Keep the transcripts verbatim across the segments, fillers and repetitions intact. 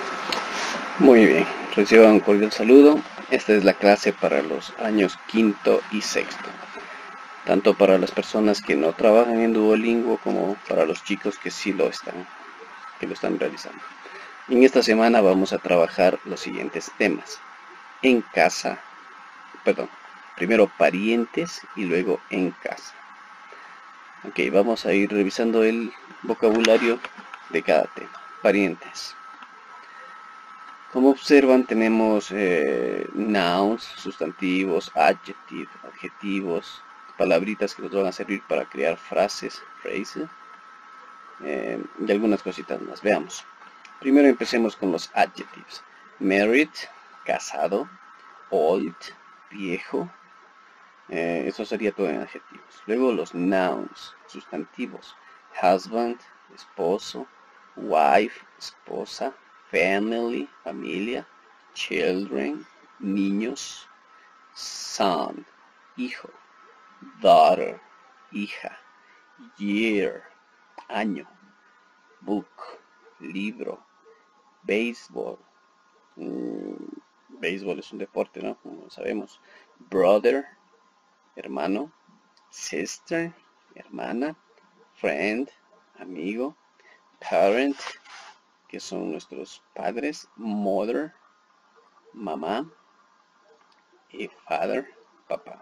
Muy bien, reciban un cordial saludo. Esta es la clase para los años quinto y sexto, tanto para las personas que no trabajan en Duolingo como para los chicos que sí lo están, que lo están realizando. En esta semana vamos a trabajar los siguientes temas: en casa, perdón, primero parientes y luego en casa. Ok, vamos a ir revisando el vocabulario de cada tema. Parientes. Como observan, tenemos eh, nouns, sustantivos, adjectives, adjetivos, palabritas que nos van a servir para crear frases, phrases, eh, y algunas cositas más. Veamos. Primero empecemos con los adjectives. Married, casado. Old, viejo. Eh, eso sería todo en adjetivos. Luego los nouns, sustantivos. Husband, esposo. Wife, esposa. Family, familia. Children, niños. Son, hijo. Daughter, hija. Year, año. Book, libro. Baseball. Mm, béisbol es un deporte, ¿no? Como sabemos. Brother, hermano. Sister, hermana. Friend, amigo. Parent, que son nuestros padres. Mother, mamá. Y father, papá.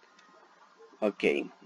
Ok.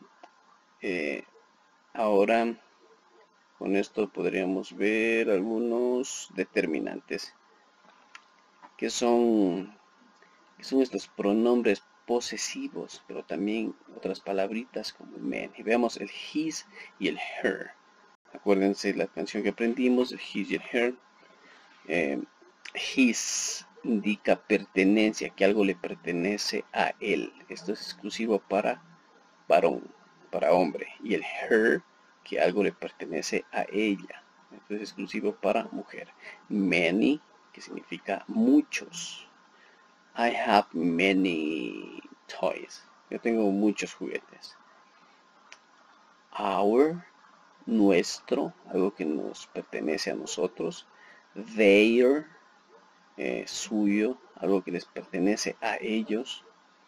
Eh, ahora con esto podríamos ver algunos determinantes, que son, que son estos pronombres posesivos, pero también otras palabritas como man. Y veamos el his y el her. Acuérdense la canción que aprendimos, el his y el her. Eh, his indica pertenencia, que algo le pertenece a él. Esto es exclusivo para varón, para hombre. Y el her, que algo le pertenece a ella. Esto es exclusivo para mujer. Many, que significa muchos. I have many toys. Yo tengo muchos juguetes. Our, nuestro, algo que nos pertenece a nosotros. Their, eh, suyo, algo que les pertenece a ellos.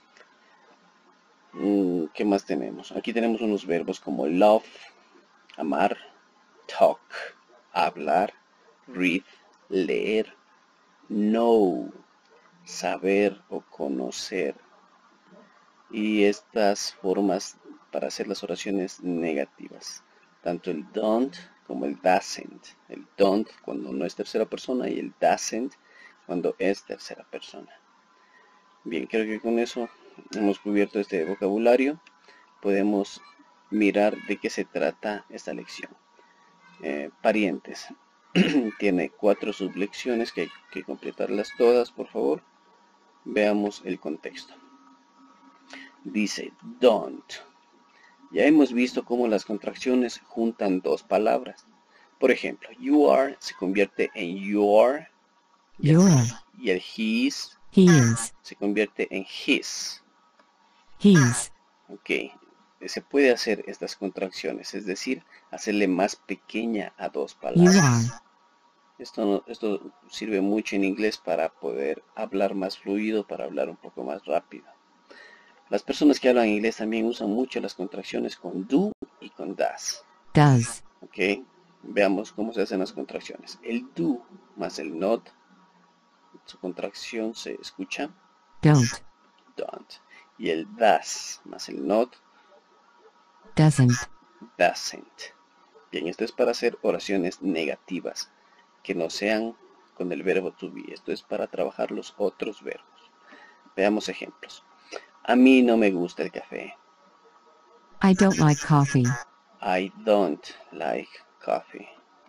Mm, ¿Qué más tenemos? Aquí tenemos unos verbos como love, amar, talk, hablar, read, leer, know, saber o conocer. Y estas formas para hacer las oraciones negativas, tanto el don't como el doesn't. El don't cuando no es tercera persona y el doesn't cuando es tercera persona. Bien, creo que con eso hemos cubierto este vocabulario. Podemos mirar de qué se trata esta lección. Eh, parientes. Tiene cuatro sublecciones que hay que completarlas todas, por favor. Veamos el contexto. Dice don't. Ya hemos visto cómo las contracciones juntan dos palabras. Por ejemplo, you are se convierte en your. Your. Y el his His. se convierte en his. His. Ok. Se puede hacer estas contracciones, es decir, hacerle más pequeña a dos palabras. You are. Esto, esto sirve mucho en inglés para poder hablar más fluido, para hablar un poco más rápido. Las personas que hablan inglés también usan mucho las contracciones con do y con does. Does. Ok, veamos cómo se hacen las contracciones. El do más el not, su contracción se escucha Don't. don't. Y el does más el not, Doesn't. doesn't. Bien, esto es para hacer oraciones negativas, que no sean con el verbo to be. Esto es para trabajar los otros verbos. Veamos ejemplos. A mí no me gusta el café. I don't like coffee. I don't like coffee.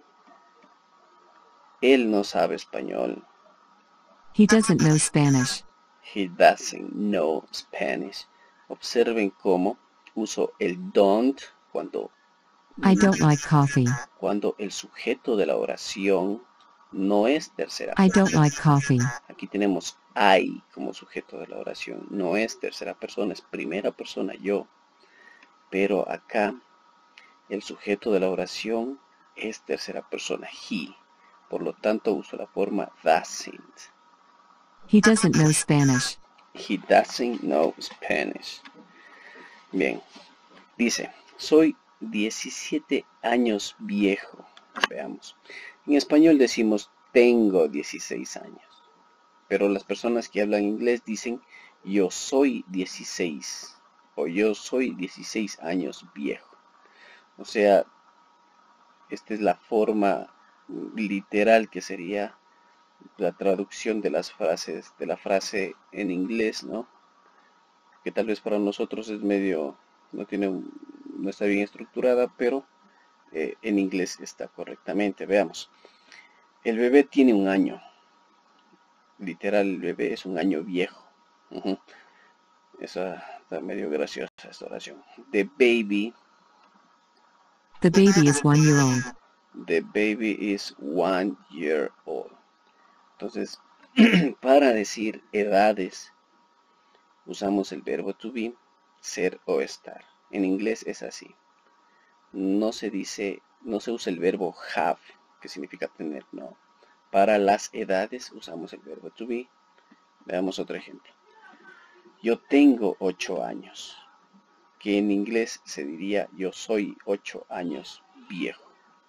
Él no sabe español. He doesn't know Spanish. He doesn't know Spanish. Observen cómo uso el don't cuando, I don't like coffee. cuando el sujeto de la oración no es tercera I persona. don't like coffee. Aquí tenemos I como sujeto de la oración. No es tercera persona, es primera persona, yo. Pero acá el sujeto de la oración es tercera persona, he. Por lo tanto, uso la forma doesn't. He doesn't know Spanish. He doesn't know Spanish. Bien. Dice, soy diecisiete años viejo. Veamos. En español decimos tengo dieciséis años. Pero las personas que hablan inglés dicen yo soy dieciséis. O yo soy dieciséis años viejo. O sea, esta es la forma literal que sería la traducción de las frases, de la frase en inglés, ¿no? Que tal vez para nosotros es medio, no tiene, un, no está bien estructurada, pero eh, en inglés está correctamente. Veamos. El bebé tiene un año. Literal, el bebé es un año viejo. Uh-huh. Esa está medio graciosa esta oración. The baby. The baby is one year old. The baby is one year old. Entonces, para decir edades, usamos el verbo to be, ser o estar. En inglés es así. No se dice, no se usa el verbo have, que significa tener, no. Para las edades usamos el verbo to be. Veamos otro ejemplo. Yo tengo ocho años, que en inglés se diría yo soy ocho años viejo.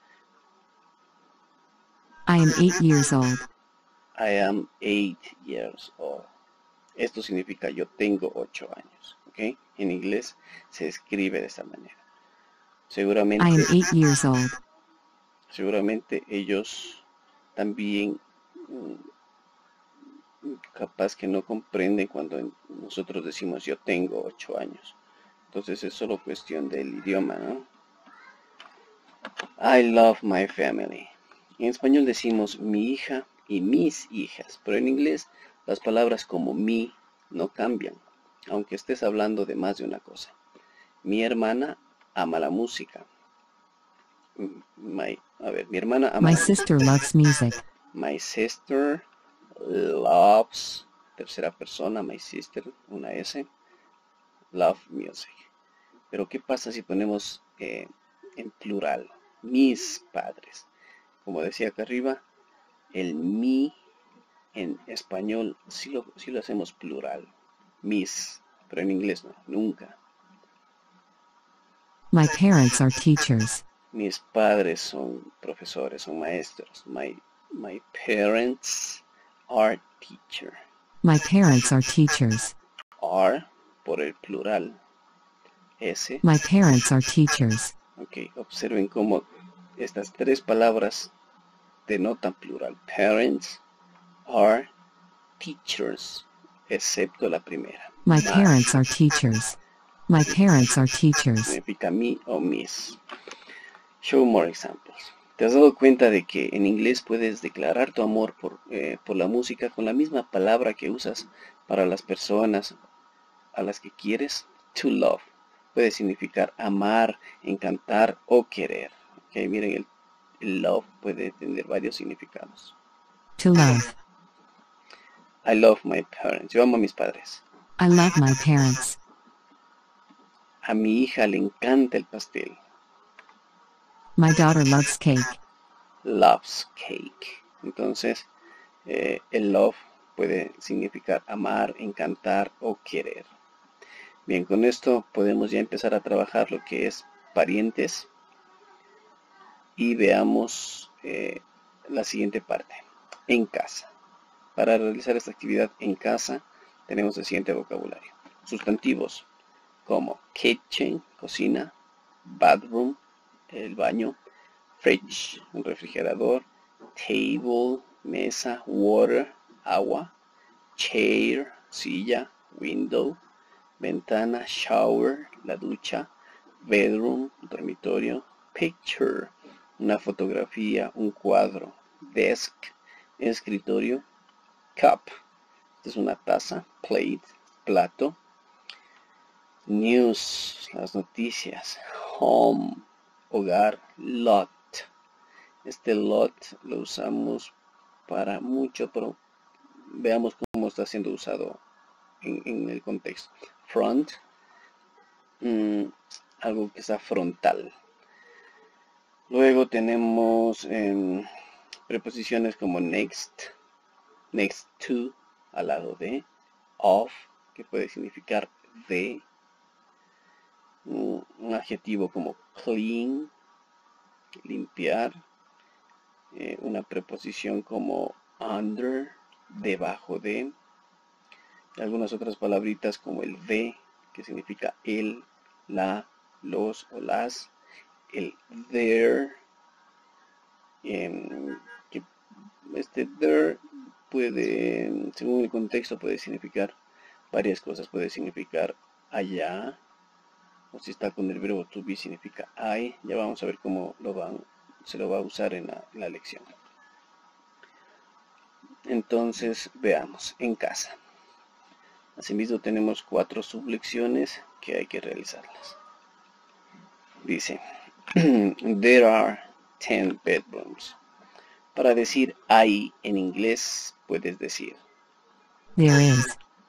I am eight years old. I am eight years old. Esto significa yo tengo ocho años, ¿ok? En inglés se escribe de esta manera. Seguramente, I am eight years old. seguramente ellos también capaz que no comprenden cuando nosotros decimos yo tengo ocho años. Entonces es solo cuestión del idioma, ¿no? I love my family. En español decimos mi hija y mis hijas, pero en inglés las palabras como mi no cambian, aunque estés hablando de más de una cosa. Mi hermana ama la música. My, a ver, mi hermana ama My la sister loves music. My sister loves, tercera persona, my sister, una S, love music. Pero ¿qué pasa si ponemos eh, en plural? Mis padres. Como decía acá arriba, el mi en español sí lo, sí lo hacemos plural. Mis, pero en inglés no, nunca. My parents are teachers. Mis padres son profesores, son maestros. My, my parents are teacher. My parents are teachers. Are por el plural. S. My parents are teachers. Ok, observen cómo estas tres palabras denotan plural. Parents are teachers, excepto la primera. My My parents are teachers. My parents are teachers. significa mi o mis. Show more examples. ¿Te has dado cuenta de que en inglés puedes declarar tu amor por, eh, por la música con la misma palabra que usas para las personas a las que quieres? To love. Puede significar amar, encantar o querer. Okay, miren, el, el love puede tener varios significados. To love. I love my parents. Yo amo a mis padres. I love my parents. A mi hija le encanta el pastel. My daughter loves cake. Loves cake. Entonces, eh, el love puede significar amar, encantar o querer. Bien, con esto podemos ya empezar a trabajar lo que es parientes. Y veamos eh, la siguiente parte. En casa. Para realizar esta actividad en casa tenemos el siguiente vocabulario. Sustantivos como kitchen, cocina, bathroom, el baño, fridge, un refrigerador, table, mesa, water, agua, chair, silla, window, ventana, shower, la ducha, bedroom, dormitorio, picture, una fotografía, un cuadro, desk, escritorio, cup, esta es una taza, plate, plato, news, las noticias, home, hogar, lot. Este lot lo usamos para mucho, pero veamos cómo está siendo usado en, en el contexto. Front, mmm, algo que está frontal. Luego tenemos eh, preposiciones como next, next to, al lado de, of, que puede significar de, un, un adjetivo como clean, limpiar, eh, una preposición como under, debajo de, algunas otras palabritas como el de, que significa el, la, los o las, el there, eh, que este there puede, según el contexto, puede significar varias cosas. Puede significar allá, o si está con el verbo to be significa I. Ya vamos a ver cómo lo van, se lo va a usar en la, en la lección. Entonces veamos, en casa. Asimismo tenemos cuatro sublecciones que hay que realizarlas. Dice, there are ten bedrooms. Para decir hay en inglés puedes decir There is.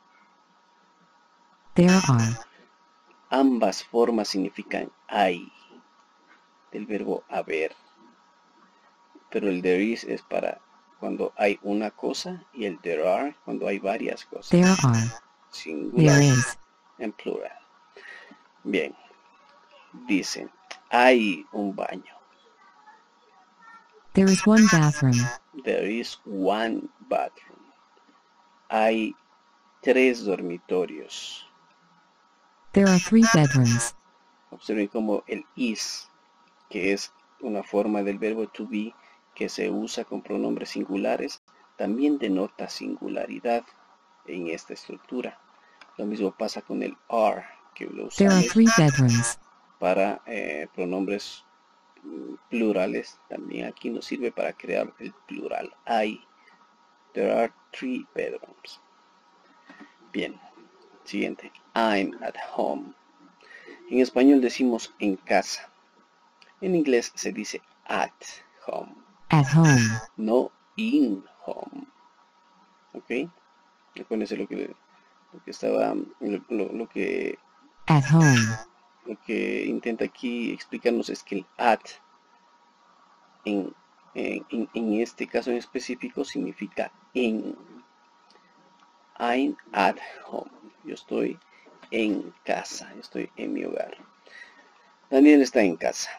There are. Ambas formas significan hay, del verbo haber. Pero el there is es para cuando hay una cosa y el there are cuando hay varias cosas. There are. Singular There is. en plural. Bien. Dice, hay un baño. There is one bathroom. There is one bathroom. Hay tres dormitorios. There are three bedrooms. Observen como el is, que es una forma del verbo to be que se usa con pronombres singulares, también denota singularidad en esta estructura. Lo mismo pasa con el are, que lo There are usamos three bedrooms. para eh, pronombres mm, plurales. También aquí nos sirve para crear el plural. Hay. There are three bedrooms. Bien. Siguiente. I'm at home. En español decimos en casa. En inglés se dice at home. At home. No in home. ¿Ok? Acuérdense lo que, lo que estaba, lo, lo, lo que At home. lo que intenta aquí explicarnos es que el at en, en, en este caso en específico significa en. I'm at home. Yo estoy en casa. Yo estoy en mi hogar. Daniel está en casa.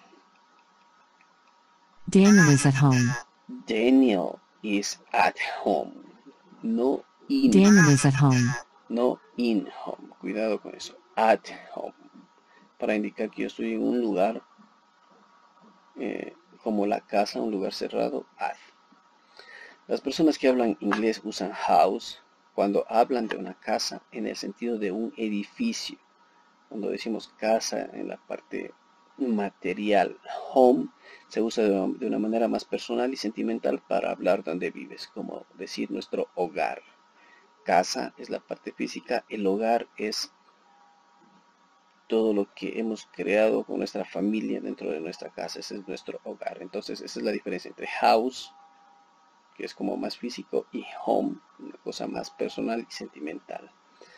Daniel is at home. Daniel is at home. No in. Daniel is at home. No in home. Cuidado con eso. At home. Para indicar que yo estoy en un lugar eh, como la casa, un lugar cerrado. At. Las personas que hablan inglés usan house cuando hablan de una casa en el sentido de un edificio. Cuando decimos casa en la parte material, home se usa de una, de una manera más personal y sentimental para hablar donde vives, como decir nuestro hogar. Casa es la parte física, el hogar es todo lo que hemos creado con nuestra familia dentro de nuestra casa. Ese es nuestro hogar. Entonces esa es la diferencia entre house, que es como más físico, y home, una cosa más personal y sentimental.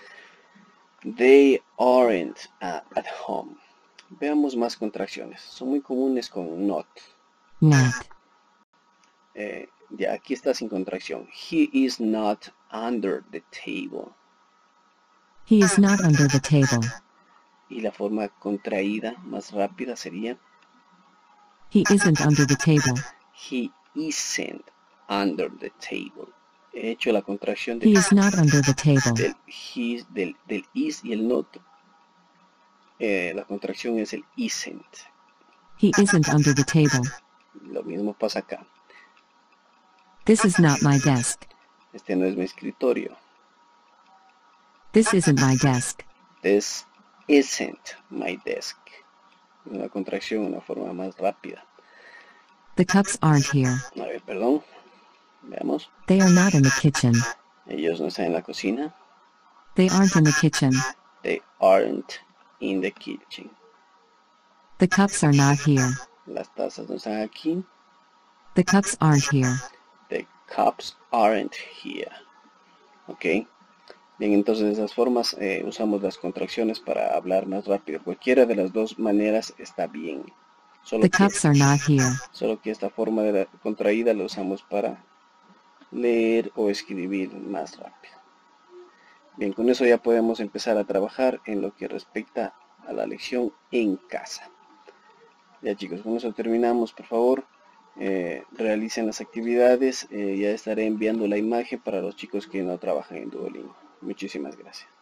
They aren't uh, at home. Veamos más contracciones. Son muy comunes con not. Not. Eh, ya aquí está sin contracción. He is not under the table. He is not under the table. Y la forma contraída más rápida sería He isn't under the table. He isn't under the table. He hecho la contracción He del, is not under the table. del, he, del, del is y el not. Eh, la contracción es el isn't. He isn't under the table. Lo mismo pasa acá. This is not my desk. Este no es mi escritorio. This isn't my desk. This isn't my desk. Una contracción, una forma más rápida. The cups aren't here. A ver, perdón. Veamos. They are not in the kitchen. Ellos no están en la cocina. They aren't in the kitchen. They aren't in the kitchen. The cups are not here. Las tazas no están aquí. The cups aren't here. The cups aren't here. Ok. Bien, entonces de esas formas eh, usamos las contracciones para hablar más rápido. Cualquiera de las dos maneras está bien. Solo The que, cups are not here. solo que esta forma de la contraída la usamos para leer o escribir más rápido. Bien, con eso ya podemos empezar a trabajar en lo que respecta a la lección en casa. Ya chicos, con eso terminamos. Por favor, eh, realicen las actividades. Eh, ya estaré enviando la imagen para los chicos que no trabajan en Duolingo. Muchísimas gracias.